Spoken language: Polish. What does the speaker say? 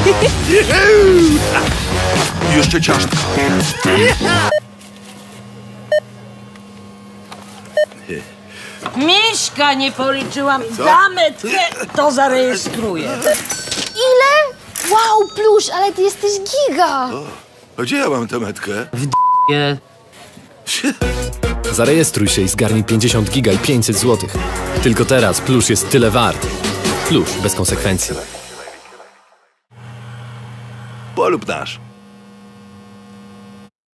Jeszcze ciastka. Mieszka nie policzyłam. Za metkę to zarejestruję. Ile? Wow, Plusz, ale ty jesteś giga. A gdzie ja mam tę metkę? Nie. Zarejestruj się i zgarnij 50 giga i 500 zł. Tylko teraz Plusz jest tyle wart. Plusz bez konsekwencji. Polub nasz.